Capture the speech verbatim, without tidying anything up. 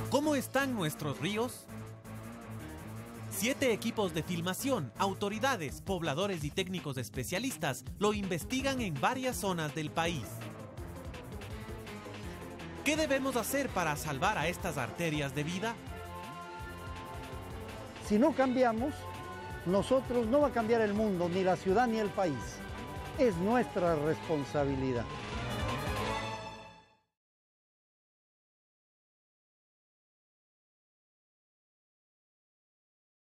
¿Cómo están nuestros ríos? Siete equipos de filmación, autoridades, pobladores y técnicos especialistas lo investigan en varias zonas del país. ¿Qué debemos hacer para salvar a estas arterias de vida? Si no cambiamos, nosotros no va a cambiar el mundo, ni la ciudad ni el país. Es nuestra responsabilidad.